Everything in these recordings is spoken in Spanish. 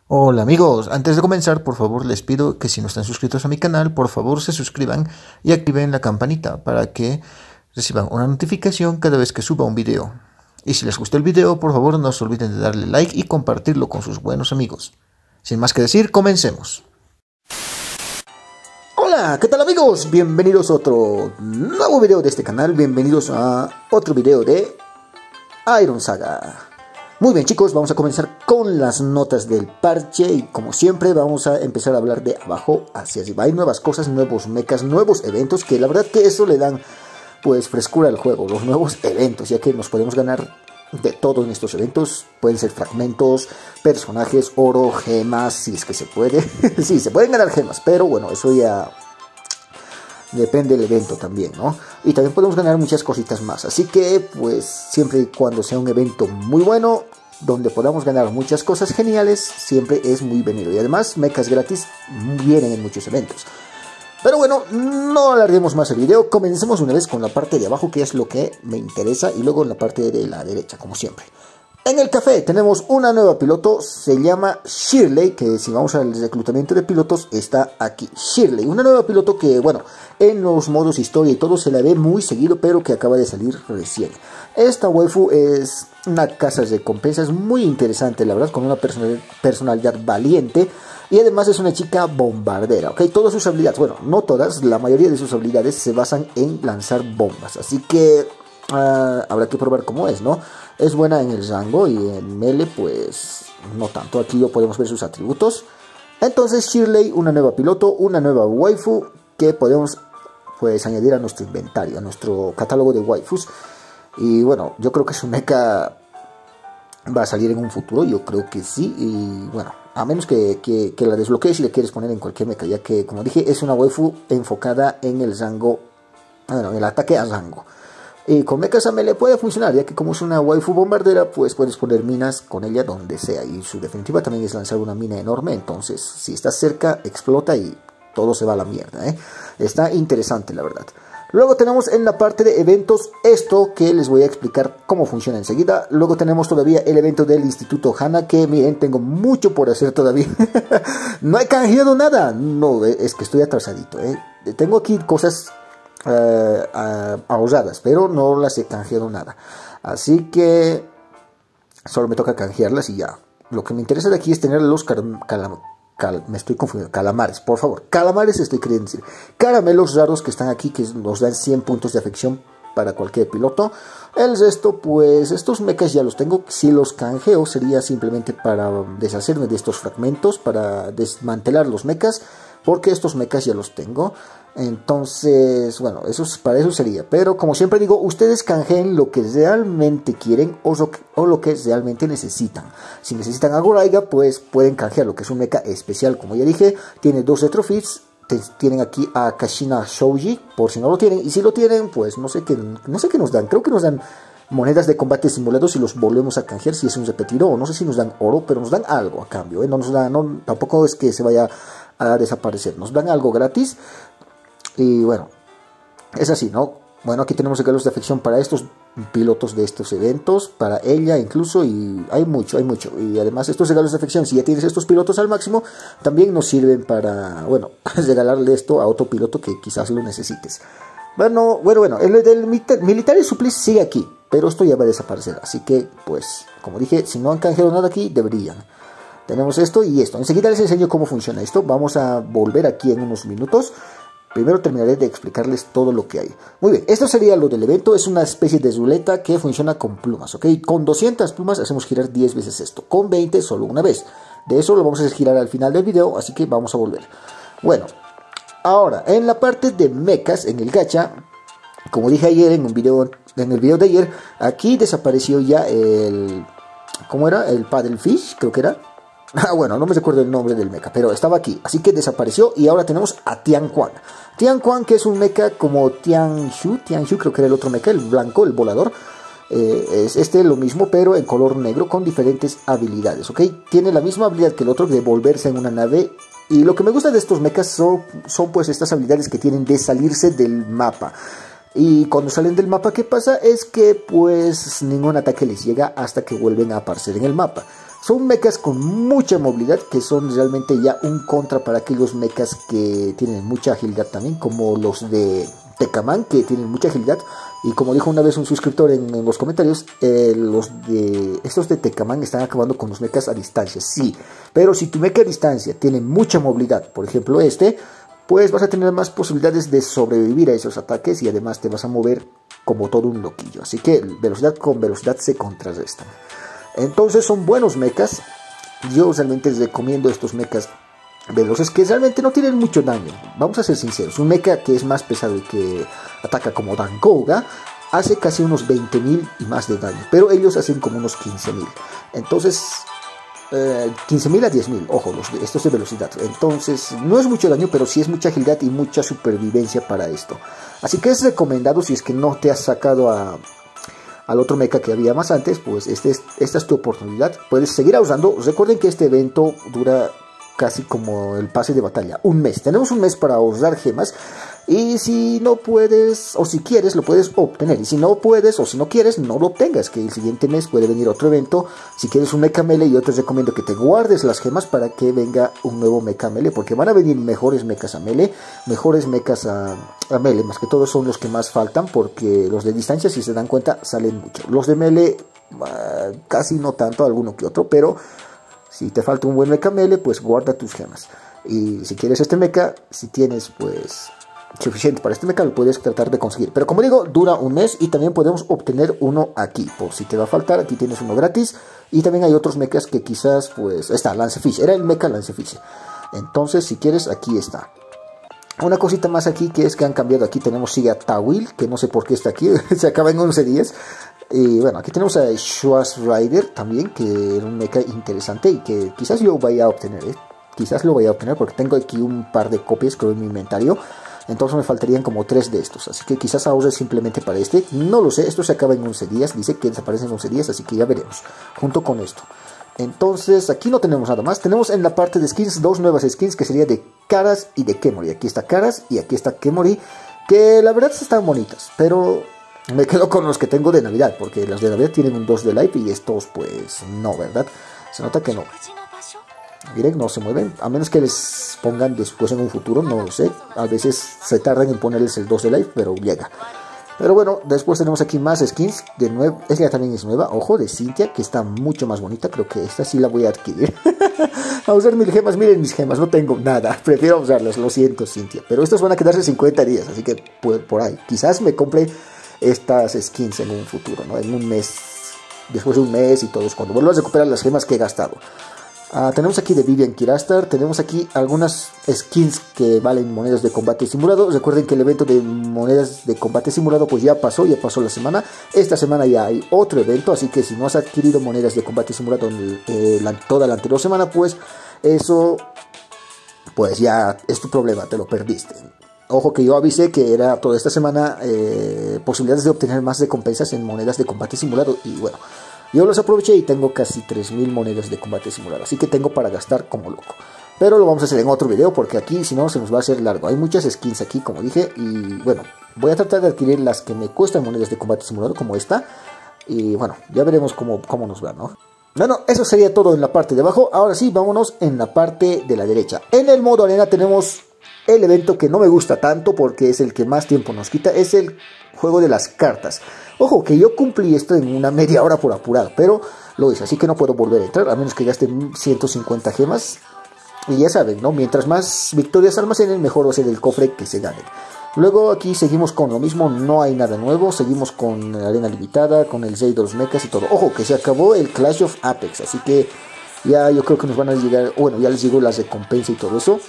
Hola amigos, antes de comenzar por favor les pido que si no están suscritos a mi canal por favor se suscriban y activen la campanita para que reciban una notificación cada vez que suba un video. Y si les gustó el video por favor no se olviden de darle like y compartirlo con sus buenos amigos. Sin más que decir, comencemos. Hola, ¿qué tal amigos? Bienvenidos a otro nuevo video de este canal, bienvenidos a otro video de Iron Saga. Muy bien chicos, vamos a comenzar con las notas del parche y como siempre vamos a empezar a hablar de abajo hacia arriba. Hay nuevas cosas, nuevos mechas, nuevos eventos que la verdad que eso le dan pues frescura al juego, los nuevos eventos, ya que nos podemos ganar de todo en estos eventos. Pueden ser fragmentos, personajes, oro, gemas, si es que se puede. Sí, se pueden ganar gemas, pero bueno, eso ya depende del evento también, ¿no? Y también podemos ganar muchas cositas más. Así que, pues, siempre y cuando sea un evento muy bueno, donde podamos ganar muchas cosas geniales, siempre es muy venido. Y además, mechas gratis vienen en muchos eventos. Pero bueno, no alarguemos más el video. Comencemos una vez con la parte de abajo, que es lo que me interesa, y luego en la parte de la derecha, como siempre. En el café tenemos una nueva piloto, se llama Shirley, que si vamos al reclutamiento de pilotos está aquí, Shirley, una nueva piloto que bueno, en los modos historia y todo se la ve muy seguido, pero que acaba de salir recién. Esta waifu es una casa de recompensas muy interesante, la verdad, con una personalidad valiente y además es una chica bombardera, ¿ok? Todas sus habilidades, bueno, no todas, la mayoría de sus habilidades se basan en lanzar bombas, así que habrá que probar cómo es, ¿no? Es buena en el rango y en melee pues no tanto. Aquí ya podemos ver sus atributos. Entonces Shirley, una nueva piloto, una nueva waifu que podemos pues añadir a nuestro inventario, a nuestro catálogo de waifus. Y bueno, yo creo que su mecha va a salir en un futuro, yo creo que sí. Y bueno, a menos que la desbloquees si le quieres poner en cualquier mecha, ya que como dije es una waifu enfocada en el rango, bueno, en el ataque a rango. Y con mechas a melee puede funcionar, ya que como es una waifu bombardera, pues puedes poner minas con ella donde sea. Y su definitiva también es lanzar una mina enorme, entonces si estás cerca, explota y todo se va a la mierda, ¿eh? Está interesante, la verdad. Luego tenemos en la parte de eventos esto, que les voy a explicar cómo funciona enseguida. Luego tenemos todavía el evento del Instituto Hana, que miren, tengo mucho por hacer todavía. No he canjeado nada, no, es que estoy atrasadito, ¿eh? Tengo aquí cosas ahorradas, pero no las he canjeado nada, así que solo me toca canjearlas y ya. Lo que me interesa de aquí es tener los me estoy confundiendo, calamares, por favor, calamares estoy queriendo decir, caramelos raros que están aquí, que nos dan 100 puntos de afección para cualquier piloto. El resto, pues estos mechas ya los tengo. Si los canjeo sería simplemente para deshacerme de estos fragmentos, para desmantelar los mechas, porque estos mechas ya los tengo. Entonces, bueno, para eso sería. Pero como siempre digo, ustedes canjeen lo que realmente quieren o lo que realmente necesitan. Si necesitan a Goraiga, pues pueden canjear lo que es un mecha especial, como ya dije. Tiene 2 retrofits. Tienen aquí a Kashina Shouji, por si no lo tienen. Y si lo tienen, pues no sé qué nos dan. Creo que nos dan monedas de combate simulados y los volvemos a canjear si es un repetido. O no sé si nos dan oro, pero nos dan algo a cambio, ¿eh? No nos dan, tampoco es que se vaya a desaparecer. Nos dan algo gratis. Y bueno, es así, ¿no? Bueno, aquí tenemos regalos de afección para estos pilotos de estos eventos, para ella incluso, y hay mucho. Y además estos regalos de afección, si ya tienes estos pilotos al máximo, también nos sirven para, bueno, regalarle esto a otro piloto que quizás lo necesites. Bueno, el del Military Supplies sigue aquí, pero esto ya va a desaparecer. Así que, pues, como dije, si no han canjeado nada aquí, deberían. Tenemos esto y esto. Enseguida les enseño cómo funciona esto. Vamos a volver aquí en unos minutos. Primero terminaré de explicarles todo lo que hay. Muy bien, esto sería lo del evento. Es una especie de ruleta que funciona con plumas, ¿ok? Con 200 plumas hacemos girar 10 veces esto. Con 20 solo una vez. De eso lo vamos a hacer girar al final del video, así que vamos a volver. Bueno, ahora, en la parte de mechas, en el gacha, como dije ayer en el video de ayer, aquí desapareció ya el... ¿Cómo era? El Paddlefish, creo que era. Bueno, no me recuerdo el nombre del mecha, pero estaba aquí, así que desapareció y ahora tenemos a Tian Quan. Tian Quan, que es un mecha como Tianshu creo que era el otro mecha, el blanco, el volador. Es lo mismo, pero en color negro con diferentes habilidades, ¿ok? Tiene la misma habilidad que el otro de volverse en una nave. Y lo que me gusta de estos mechas son pues estas habilidades que tienen de salirse del mapa. Y cuando salen del mapa, ¿qué pasa? Es que pues ningún ataque les llega hasta que vuelven a aparecer en el mapa. son mechas con mucha movilidad, que son realmente ya un contra para aquellos mechas que tienen mucha agilidad también, como los de Tekaman, que tienen mucha agilidad. Y como dijo una vez un suscriptor en los comentarios, estos de Tekaman están acabando con los mechas a distancia, sí. Pero si tu mecha a distancia tiene mucha movilidad, por ejemplo pues vas a tener más posibilidades de sobrevivir a esos ataques y además te vas a mover como todo un loquillo. Así que velocidad con velocidad se contrarrestan. Entonces son buenos mechas. Yo realmente recomiendo estos mechas veloces que realmente no tienen mucho daño. Vamos a ser sinceros. Un mecha que es más pesado y que ataca como Dankouga hace casi unos 20.000 y más de daño. Pero ellos hacen como unos 15.000. Entonces 15.000 a 10.000, ojo, estos de velocidad. Entonces no es mucho daño, pero sí es mucha agilidad y mucha supervivencia para esto. Así que es recomendado, si es que no te has sacado al otro mecha que había más antes, pues esta es tu oportunidad. Puedes seguir usando. Recuerden que este evento dura casi como el pase de batalla, un mes. Tenemos un mes para ahorrar gemas. Y si no puedes, o si quieres, lo puedes obtener. Y si no puedes, o si no quieres, no lo obtengas. Que el siguiente mes puede venir otro evento. Si quieres un mecha melee, yo te recomiendo que te guardes las gemas para que venga un nuevo mecha melee. Porque van a venir mejores mechas a melee. Mejores mechas a melee. Más que todo son los que más faltan. Porque los de distancia, si se dan cuenta, salen mucho. Los de melee, casi no tanto, alguno que otro. Pero si te falta un buen mecha melee, pues guarda tus gemas. Y si quieres este mecha, si tienes pues suficiente para este mecha, lo puedes tratar de conseguir. Pero como digo, dura un mes y también podemos obtener uno aquí. Por si te va a faltar, aquí tienes uno gratis. Y también hay otros mechas que quizás, pues, está, Lancefish. Era el mecha Lancefish. Entonces, si quieres, aquí está. Una cosita más aquí, que es que han cambiado. Aquí tenemos Siga Tawil, que no sé por qué está aquí. Se acaba en 11 días. Y bueno, aquí tenemos a Schwarz Rider también, que era un mecha interesante y que quizás lo vaya a obtener. Quizás lo vaya a obtener porque tengo aquí un par de copias, creo, en mi inventario. Entonces me faltarían como 3 de estos. Así que quizás ahorre simplemente para este. No lo sé, esto se acaba en 11 días. Dice que desaparece en 11 días, así que ya veremos. Junto con esto. Entonces aquí no tenemos nada más. Tenemos en la parte de skins 2 nuevas skins, que sería de Karas y de Kemori. Aquí está Karas y aquí está Kemori, que la verdad están bonitas. Pero me quedo con los que tengo de Navidad, porque las de Navidad tienen un 2 de life y estos pues no, ¿verdad? Se nota que no. Miren, no se mueven, a menos que les pongan después en un futuro, no lo sé. A veces se tardan en ponerles el 2 de life, pero llega. Pero bueno, después tenemos aquí más skins. De nuevo, esta también es nueva, ojo, de Cynthia, que está mucho más bonita. Creo que esta sí la voy a adquirir. A usar 1000 gemas, miren mis gemas, no tengo nada. Prefiero usarlas, lo siento, Cynthia. Pero estos van a quedarse 50 días, así que por ahí. Quizás me compre estas skins en un futuro, ¿no? En un mes, después de un mes y todo eso, cuando vuelva a recuperar las gemas que he gastado. Tenemos aquí de Vivian Kirastar, tenemos aquí algunas skins que valen monedas de combate simulado. Recuerden que el evento de monedas de combate simulado pues ya pasó la semana. Esta semana ya hay otro evento, así que si no has adquirido monedas de combate simulado toda la anterior semana, pues eso pues ya es tu problema, te lo perdiste. Ojo que yo avisé que era toda esta semana posibilidades de obtener más recompensas en monedas de combate simulado y bueno, yo los aproveché y tengo casi 3000 monedas de combate simulado. Así que tengo para gastar como loco. Pero lo vamos a hacer en otro video porque aquí si no se nos va a hacer largo. Hay muchas skins aquí como dije. Y bueno, voy a tratar de adquirir las que me cuestan monedas de combate simulado como esta. Y bueno, ya veremos cómo nos va, ¿no? Bueno, eso sería todo en la parte de abajo. Ahora sí, vámonos en la parte de la derecha. En el modo arena tenemos el evento que no me gusta tanto porque es el que más tiempo nos quita. Es el juego de las cartas. Ojo, que yo cumplí esto en una media hora por apurado, pero lo hice, así que no puedo volver a entrar, a menos que gaste 150 gemas. Y ya saben, ¿no? Mientras más victorias almacenen, mejor va a ser el cofre que se gane. Luego aquí seguimos con lo mismo, no hay nada nuevo, seguimos con arena limitada, con el Zay de los mechas y todo. Ojo, que se acabó el Clash of Apex, así que ya yo creo que nos van a llegar, bueno, ya les llegó las recompensas y todo eso.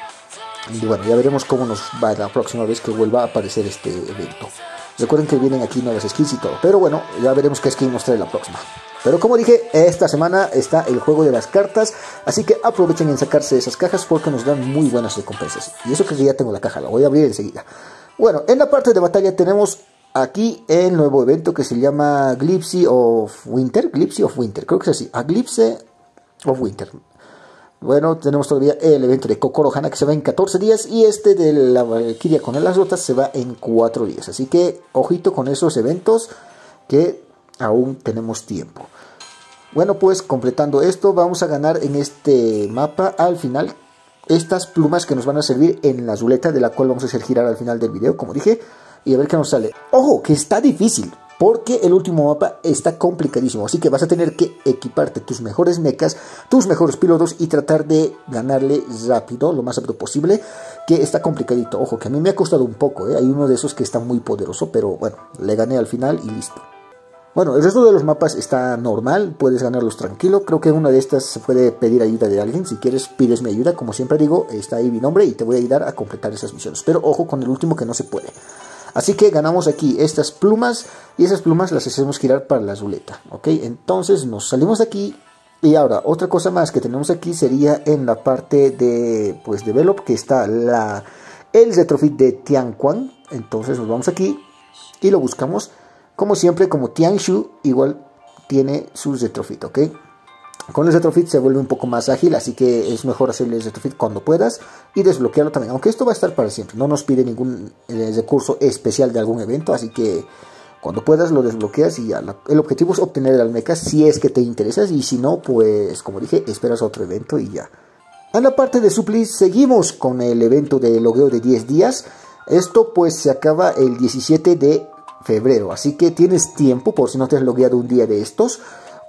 Y bueno, ya veremos cómo nos va la próxima vez que vuelva a aparecer este evento. Recuerden que vienen aquí nuevas skins y todo. Pero bueno, ya veremos qué skin nos trae la próxima. Pero como dije, esta semana está el juego de las cartas. Así que aprovechen en sacarse esas cajas porque nos dan muy buenas recompensas. Y eso que ya tengo la caja, la voy a abrir enseguida. Bueno, en la parte de batalla tenemos aquí el nuevo evento que se llama Eclipse of Winter. Eclipse of Winter, creo que es así. Eclipse of Winter. Bueno, tenemos todavía el evento de Kokoro Hana que se va en 14 días y este de la Valkyria con las rotas se va en 4 días. Así que ojito con esos eventos que aún tenemos tiempo. Bueno, pues completando esto, vamos a ganar en este mapa al final estas plumas que nos van a servir en la ruleta, de la cual vamos a hacer girar al final del video, como dije, y a ver qué nos sale. Ojo, que está difícil, porque el último mapa está complicadísimo, así que vas a tener que equiparte tus mejores mechas, tus mejores pilotos y tratar de ganarle rápido, lo más rápido posible, que está complicadito. Ojo, que a mí me ha costado un poco, hay uno de esos que está muy poderoso, pero bueno, le gané al final y listo. Bueno, el resto de los mapas está normal, puedes ganarlos tranquilo. Creo que en una de estas se puede pedir ayuda de alguien. Si quieres, pides mi ayuda. Como siempre digo, está ahí mi nombre y te voy a ayudar a completar esas misiones. Pero ojo con el último, que no se puede. Así que ganamos aquí estas plumas y esas plumas las hacemos girar para la ruleta. ¿Ok? Entonces nos salimos de aquí. Y ahora, otra cosa más que tenemos aquí sería en la parte de, pues, Develop, que está el retrofit de Tianquan. Entonces nos vamos aquí y lo buscamos. Como siempre, como Tianshu, igual tiene su retrofit, ¿ok? Con el retrofit se vuelve un poco más ágil, así que es mejor hacerle el retrofit cuando puedas y desbloquearlo también. Aunque esto va a estar para siempre, no nos pide ningún recurso especial de algún evento, así que cuando puedas lo desbloqueas y ya. El objetivo es obtener el almeca si es que te interesas, y si no, pues como dije, esperas otro evento y ya. En la parte de supplies seguimos con el evento de logueo de 10 días. Esto pues se acaba el 17 de febrero, así que tienes tiempo por si no te has logueado un día de estos,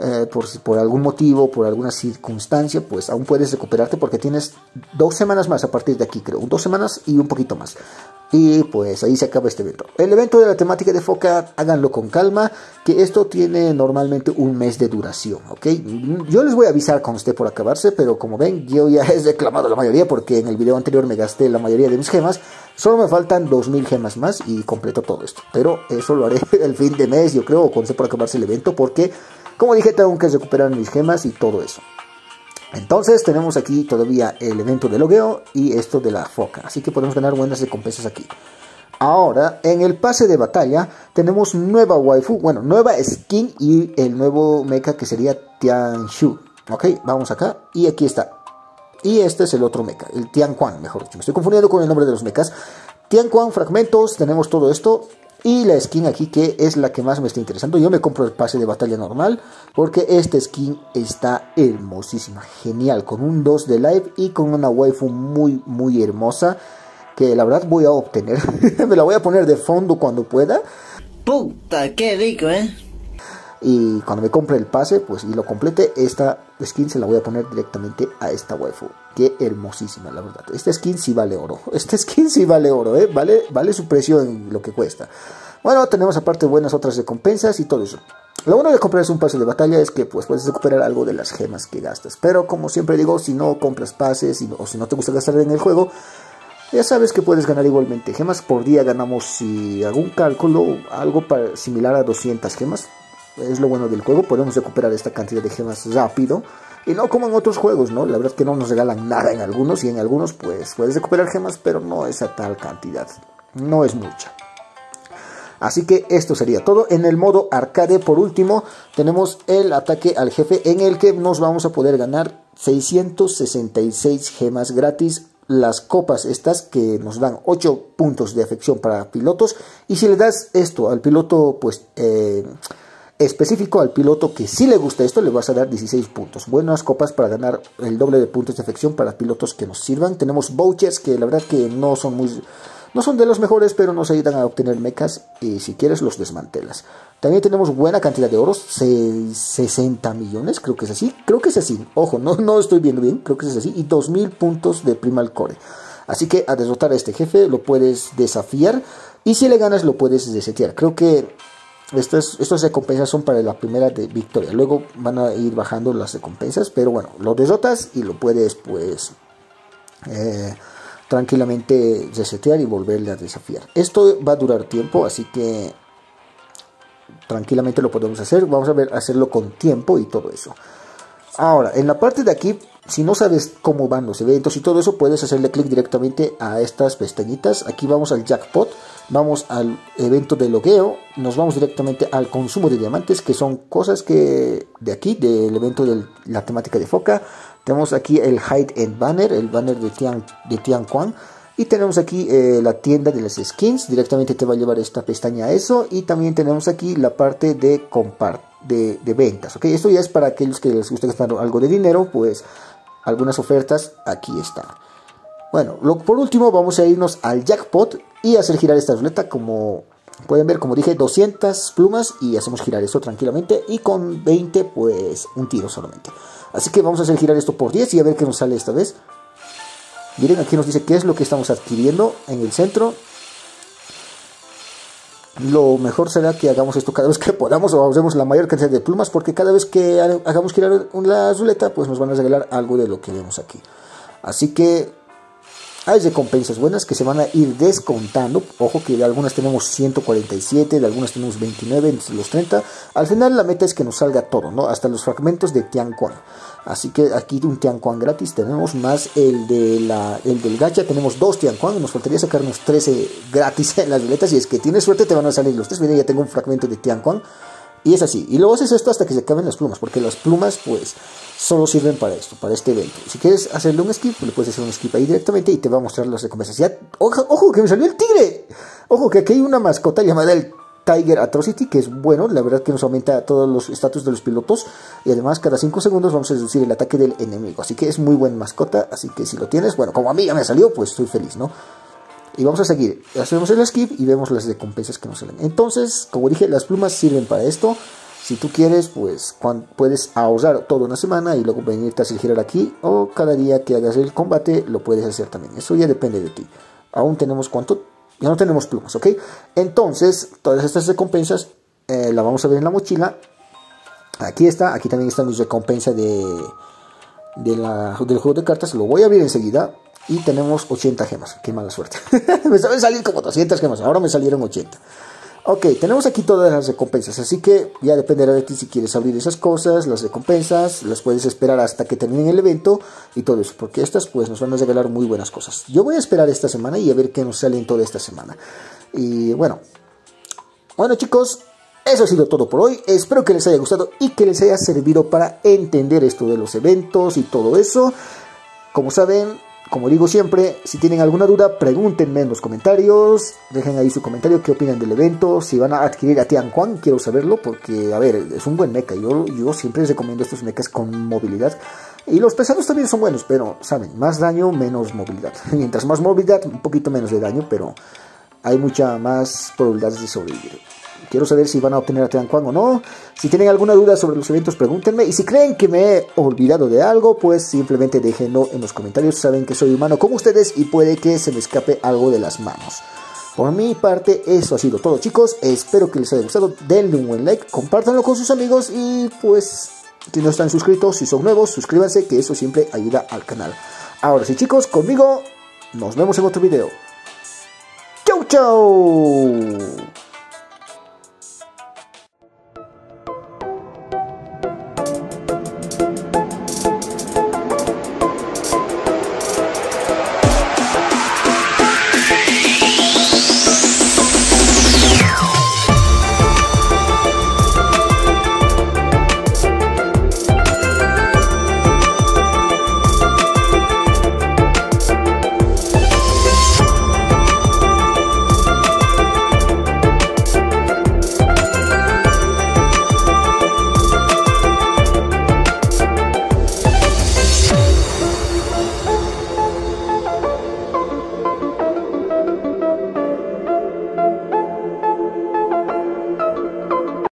por algún motivo, por alguna circunstancia, pues aún puedes recuperarte porque tienes 2 semanas más a partir de aquí, creo, 2 semanas y un poquito más. Y pues ahí se acaba este evento. El evento de la temática de Foca, háganlo con calma, que esto tiene normalmente un mes de duración, ¿ok? Yo les voy a avisar cuando esté por acabarse, pero como ven, yo ya he reclamado la mayoría porque en el video anterior me gasté la mayoría de mis gemas. Solo me faltan 2000 gemas más y completo todo esto. Pero eso lo haré el fin de mes, yo creo, o cuando esté por acabarse el evento, porque, como dije, tengo que recuperar mis gemas y todo eso. Entonces tenemos aquí todavía el evento de logueo y esto de la foca, así que podemos ganar buenas recompensas aquí. Ahora, en el pase de batalla tenemos nueva waifu, bueno, nueva skin y el nuevo mecha que sería Tianshu. Ok, vamos acá y aquí está. Y este es el otro mecha, el Tianquan, mejor dicho. Me estoy confundiendo con el nombre de los mechas. Tianquan, fragmentos, tenemos todo esto. Y la skin aquí, que es la que más me está interesando. Yo me compro el pase de batalla normal, porque esta skin está hermosísima, genial, con un 2 de live y con una waifu muy muy hermosa, que la verdad voy a obtener. Me la voy a poner de fondo cuando pueda. Puta, qué rico, Y cuando me compre el pase, pues, y lo complete, esta skin se la voy a poner directamente a esta waifu. Qué hermosísima, la verdad. Esta skin sí vale oro. Esta skin sí vale oro, vale su precio en lo que cuesta. Bueno, tenemos aparte buenas otras recompensas y todo eso. Lo bueno de comprarse un pase de batalla es que pues puedes recuperar algo de las gemas que gastas. Pero como siempre digo, si no compras pases o si no te gusta gastar en el juego, ya sabes que puedes ganar igualmente. Gemas por día ganamos, si hago un cálculo, algo similar a 200 gemas. Es lo bueno del juego, podemos recuperar esta cantidad de gemas rápido. Y no como en otros juegos, ¿no? La verdad es que no nos regalan nada en algunos. Y en algunos pues puedes recuperar gemas, pero no es a tal cantidad. No es mucha. Así que esto sería todo. En el modo arcade, por último, tenemos el ataque al jefe, en el que nos vamos a poder ganar 666 gemas gratis. Las copas estas que nos dan 8 puntos de afección para pilotos. Y si le das esto al piloto, pues específico, al piloto que sí le gusta esto, le vas a dar 16 puntos. Buenas copas para ganar el doble de puntos de afección para pilotos que nos sirvan. Tenemos vouchers que la verdad que no son de los mejores, pero nos ayudan a obtener mechas y si quieres los desmantelas. También tenemos buena cantidad de oros, 60 millones, creo que es así. Creo que es así, ojo, no estoy viendo bien, creo que es así. Y 2000 puntos de primal core. Así que a derrotar a este jefe lo puedes desafiar y si le ganas lo puedes resetear. Creo que estas recompensas son para la primera de victoria. Luego van a ir bajando las recompensas, pero bueno, lo derrotas y lo puedes pues tranquilamente resetear y volverle a desafiar. Esto va a durar tiempo, así que tranquilamente lo podemos hacer. Vamos a ver hacerlo con tiempo y todo eso. Ahora, en la parte de aquí, si no sabes cómo van los eventos y todo eso, puedes hacerle clic directamente a estas pestañitas. Aquí vamos al jackpot, vamos al evento de logueo, nos vamos directamente al consumo de diamantes, que son cosas que de aquí, del evento de la temática de Foca. Tenemos aquí el Hide and Banner, el banner de Tianquan. Y tenemos aquí la tienda de las skins. Directamente te va a llevar esta pestaña a eso. Y también tenemos aquí la parte de de ventas. ¿Ok? Esto ya es para aquellos que les gusta gastar algo de dinero. Pues algunas ofertas aquí están. Bueno, por último vamos a irnos al jackpot y hacer girar esta ruleta. Como pueden ver, como dije, 200 plumas y hacemos girar esto tranquilamente. Y con 20 pues un tiro solamente. Así que vamos a hacer girar esto por 10 y a ver qué nos sale esta vez. Miren, aquí nos dice qué es lo que estamos adquiriendo en el centro. Lo mejor será que hagamos esto cada vez que podamos o usemos la mayor cantidad de plumas, porque cada vez que hagamos girar la ruleta pues nos van a regalar algo de lo que vemos aquí. Así que hay recompensas buenas que se van a ir descontando. Ojo que de algunas tenemos 147, de algunas tenemos 29 entre los 30. Al final la meta es que nos salga todo, ¿no? Hasta los fragmentos de Tianquan. Así que aquí un Tianquan gratis tenemos, más el del gacha. Tenemos 2 Tianquan. Nos faltaría sacarnos 13 gratis en las ruletas. Y es que tienes suerte te van a salir los 3. Miren, ya tengo un fragmento de Tianquan. Y es así. Y luego haces esto hasta que se acaben las plumas. Porque las plumas pues solo sirven para esto, para este evento. Si quieres hacerle un skip, le puedes hacer un skip ahí directamente y te va a mostrar las recompensas. Ya, ojo que me salió el tigre. Ojo que aquí hay una mascota llamada el Tiger Atrocity, que es bueno. La verdad que nos aumenta todos los estatus de los pilotos. Y además cada 5 segundos vamos a reducir el ataque del enemigo. Así que es muy buen mascota. Así que si lo tienes, bueno, como a mí ya me salió, pues estoy feliz, ¿no? Y vamos a seguir. Hacemos el skip y vemos las recompensas que nos salen. Entonces, como dije, las plumas sirven para esto. Si tú quieres, pues puedes ahorrar toda una semana y luego venirte a hacer girar aquí. O cada día que hagas el combate lo puedes hacer también. Eso ya depende de ti. Aún tenemos ¿cuánto? Ya no tenemos plumas, ¿ok? Entonces, todas estas recompensas las vamos a ver en la mochila. Aquí está. Aquí también está mi recompensa del juego de cartas. Lo voy a ver enseguida. Y tenemos 80 gemas. Qué mala suerte. Me saben salir como 200 gemas. Ahora me salieron 80. Ok, tenemos aquí todas las recompensas, así que ya dependerá de ti si quieres abrir esas cosas, las recompensas, las puedes esperar hasta que termine el evento y todo eso, porque estas pues nos van a regalar muy buenas cosas. Yo voy a esperar esta semana y a ver qué nos sale en toda esta semana. Y bueno chicos, eso ha sido todo por hoy. Espero que les haya gustado y que les haya servido para entender esto de los eventos y todo eso. Como saben, como digo siempre, si tienen alguna duda, pregúntenme en los comentarios. Dejen ahí su comentario, qué opinan del evento. Si van a adquirir a Tianquan, quiero saberlo, porque, a ver, es un buen mecha. Yo siempre les recomiendo estos mechas con movilidad. Y los pesados también son buenos, pero, saben, más daño, menos movilidad. Mientras más movilidad, un poquito menos de daño, pero hay mucha más probabilidades de sobrevivir. Quiero saber si van a obtener a Tianquan o no. Si tienen alguna duda sobre los eventos, pregúntenme. Y si creen que me he olvidado de algo, pues simplemente déjenlo en los comentarios. Saben que soy humano como ustedes y puede que se me escape algo de las manos. Por mi parte, eso ha sido todo, chicos. Espero que les haya gustado. Denle un buen like, compártanlo con sus amigos. Y pues, si no están suscritos, si son nuevos, suscríbanse, que eso siempre ayuda al canal. Ahora sí, chicos, conmigo nos vemos en otro video. ¡Chau, chau!